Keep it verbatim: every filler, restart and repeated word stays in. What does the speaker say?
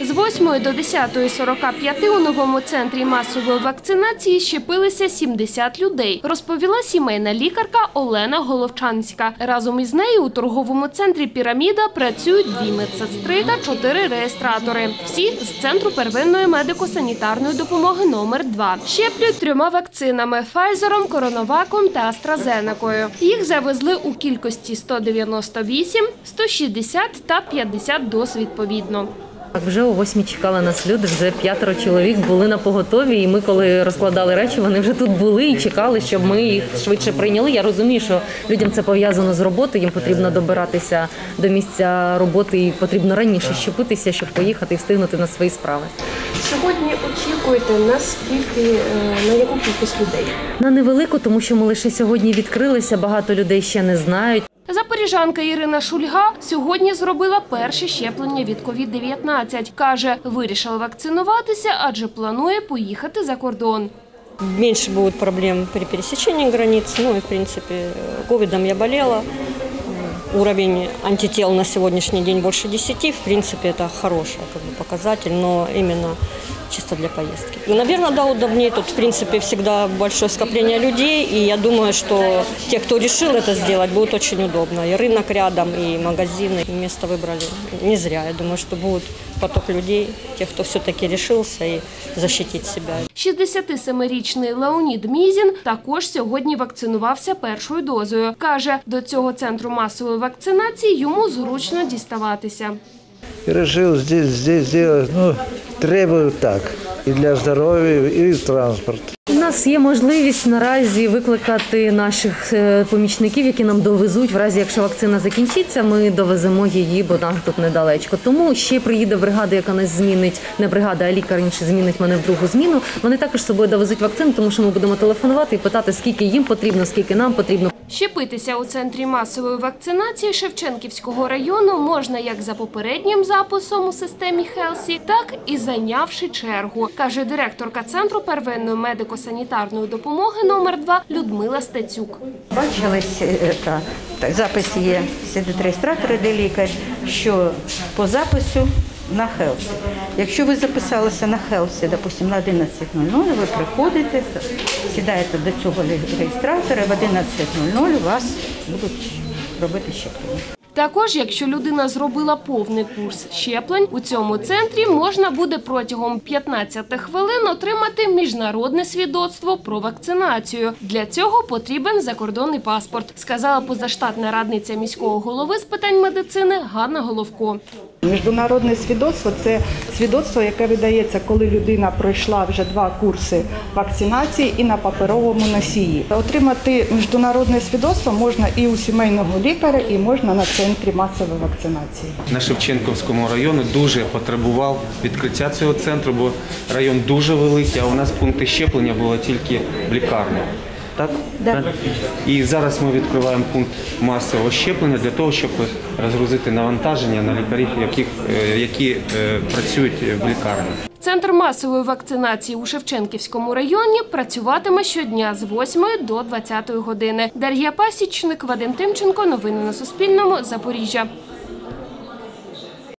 З восьмої до десятої сорока п'яти у новому центрі масової вакцинації щепилися сімдесят людей, розповіла сімейна лікарка Олена Головчанська. Разом із нею у торговому центрі «Піраміда» працюють дві медсестри та чотири реєстратори. Всі з Центру первинної медико-санітарної допомоги номер два. Щеплюють трьома вакцинами – Файзером, Коронаваком та Астразенекою. Їх завезли у кількості сто дев'яносто вісім, сто шістдесят та п'ятдесят доз відповідно. Вже о восьмій чекали нас люди, вже п'ятеро чоловік були на поготові. І ми, коли розкладали речі, вони вже тут були і чекали, щоб ми їх швидше прийняли. Я розумію, що людям це пов'язано з роботою, їм потрібно добиратися до місця роботи і потрібно раніше щепитися, щоб поїхати і встигнути на свої справи. Сьогодні очікуєте на скільки, на яку кількість людей? На невелику, тому що ми лише сьогодні відкрилися, багато людей ще не знають. Запоріжанка Ірина Шульга сьогодні зробила перше щеплення від ковід дев'ятнадцять. Каже, вирішила вакцинуватися, адже планує поїхати за кордон. Меньше будет проблем при пересечении границ. Ну и, в принципе, ковидом я болела. Уровень антител на сегодняшний день больше десяти. В принципе, это хороший как бы, показатель, но именно чисто для поездки. И, наверное, да, удобнее. Тут, в принципе, всегда большое скопление людей. И я думаю, что те, кто решил это сделать, будет очень удобно. И рынок рядом, и магазины. И место выбрали не зря. Я думаю, что будет поток людей, тех, кто все-таки решился и защитить себя. шістдесятисемирічний Леонід Мізін також сьогодні вакцинувався першою дозою. Каже, до цього центру масової вакцинації йому зручно діставатися. І вирішив здесь, здесь зробити, ну, треба так, і для здоров'я, і транспорт. У нас є можливість наразі викликати наших помічників, які нам довезуть. В разі, якщо вакцина закінчиться, ми довеземо її, бо нам тут недалечко. Тому ще приїде бригада, яка нас змінить, не бригада, а лікар інший змінить мене в другу зміну. Вони також з собою довезуть вакцину, тому що ми будемо телефонувати і питати, скільки їм потрібно, скільки нам потрібно. Щепитися у центрі масової вакцинації Шевченківського району можна як за попереднім записом у системі Хелсі, так і зайнявши чергу, каже директорка Центру первинної медико-санітарної допомоги номер два Людмила Стецюк. Бачились, запис є, сидить реєстратор, де лікар, що по запису на Хелсі. Якщо ви записалися на Хелсі, допустимо, на одинадцять нуль нуль, ви приходите, сідаєте до цього реєстратора, в одинадцять нуль нуль у вас будуть робити щеплення. Також, якщо людина зробила повний курс щеплень, у цьому центрі можна буде протягом п'ятнадцяти хвилин отримати міжнародне свідоцтво про вакцинацію. Для цього потрібен закордонний паспорт, сказала позаштатна радниця міського голови з питань медицини Ганна Головко. Міжнародне свідоцтво – це свідоцтво, яке видається, коли людина пройшла вже два курси вакцинації і на паперовому носії. Отримати міжнародне свідоцтво можна і у сімейного лікаря, і можна на центрі масової вакцинації. На Шевченківському районі дуже потребував відкриття цього центру, бо район дуже великий, а у нас пункти щеплення було тільки в лікарні. Так? Да. І зараз ми відкриваємо пункт масового щеплення для того, щоб розгрузити навантаження на лікарів, які, які працюють в лікарні. Центр масової вакцинації у Шевченківському районі працюватиме щодня з восьмої до двадцятої години. Дар'я Пасічник, Вадим Тимченко. Новини на Суспільному. Запоріжжя.